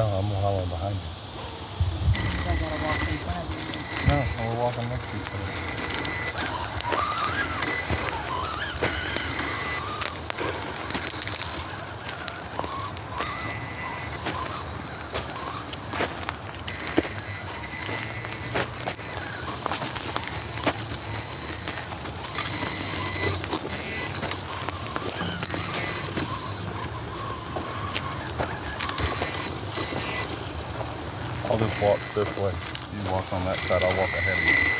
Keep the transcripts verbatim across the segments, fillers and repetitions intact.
No, I'm following behind you. I gotta walk in front of you. No, we're walking next to each other. I'll just walk this way. You walk on that side, I'll walk ahead of you.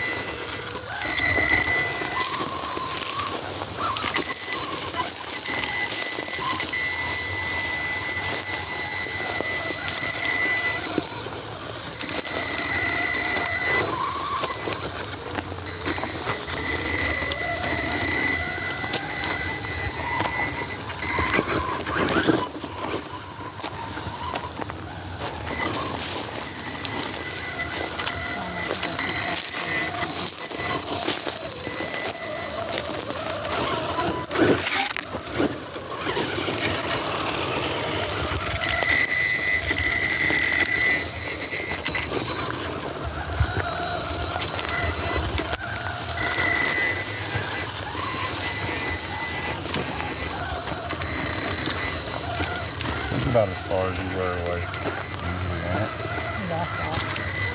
It's about as far as you were away. Usually, right? That's all.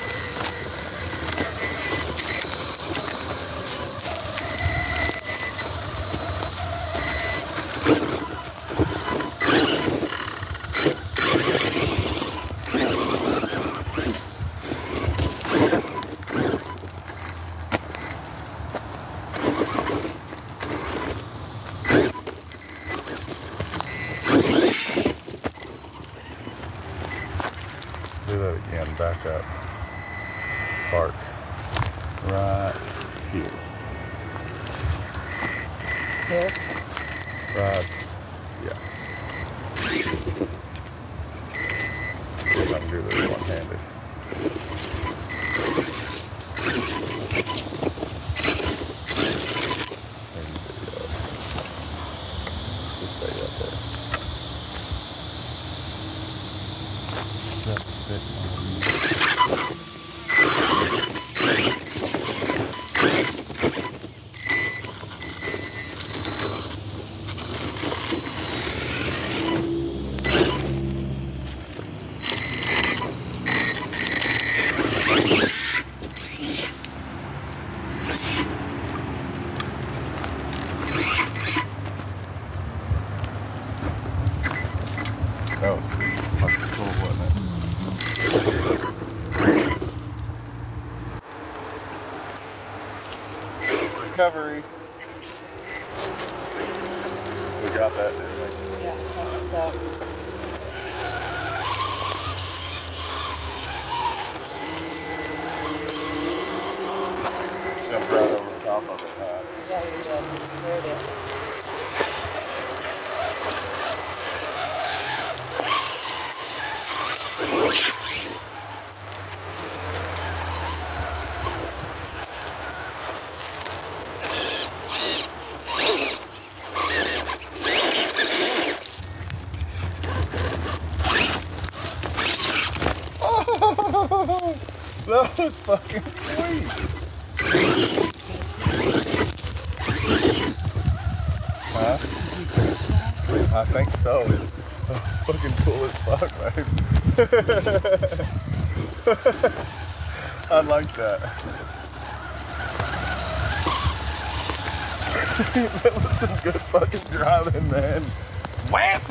Do that again, back up. Park. Right here. Here? Right. Yeah. See if I can do this one-handed. There you go. Just stay up there. That's it. That was pretty fucking cool, wasn't it? Recovery. We got that, didn't we? Yeah, so, so. Jump right over the top of it, huh? Yeah, you did. There it is. Oh, that was fucking sweet. Huh? I think so. That was fucking cool as fuck, man. I like that. That was some good fucking driving, man. Wham!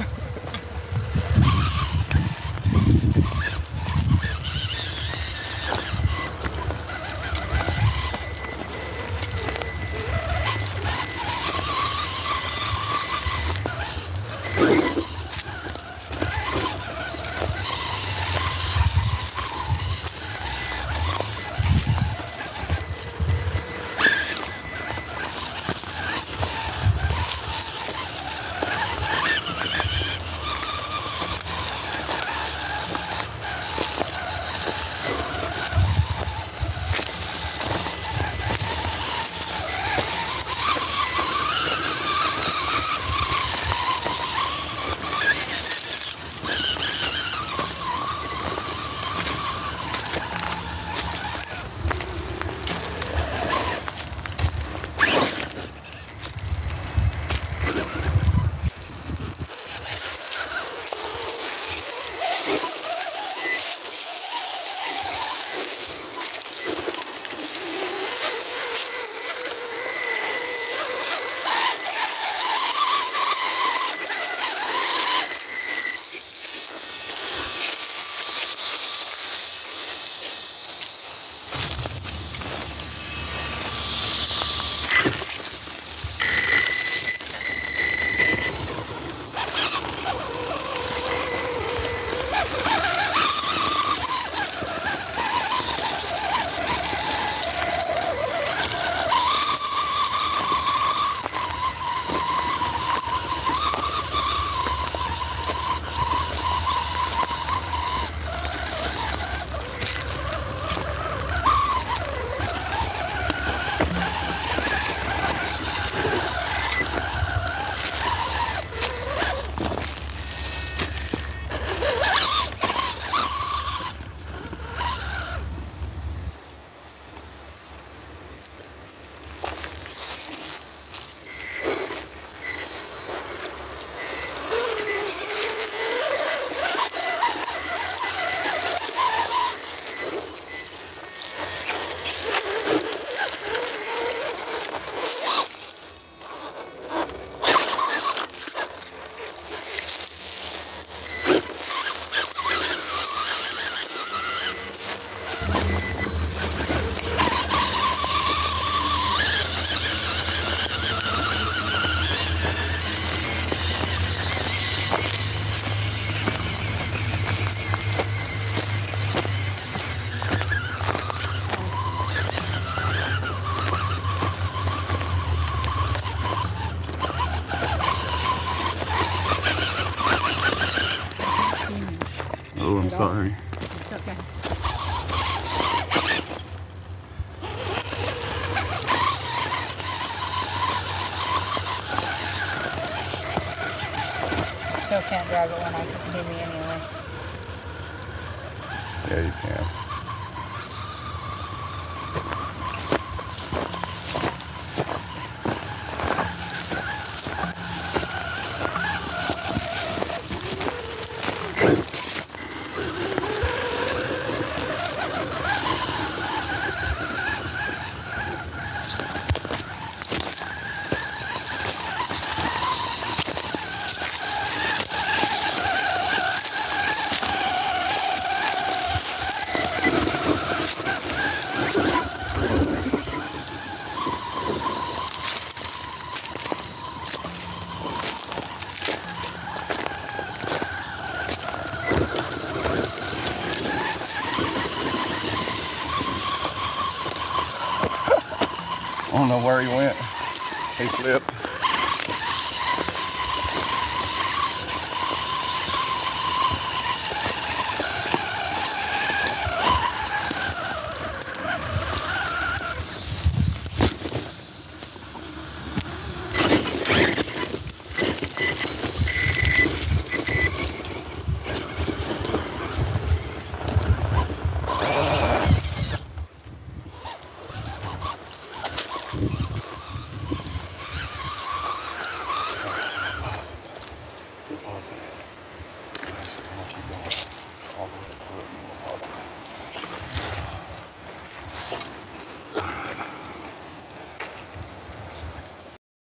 Sorry. It's okay. Still can't drive it when I can hear me anyway. Yeah, you can. I don't know where he went. He flipped. Pause it. Actually, I'm gonna keep going all the way through it.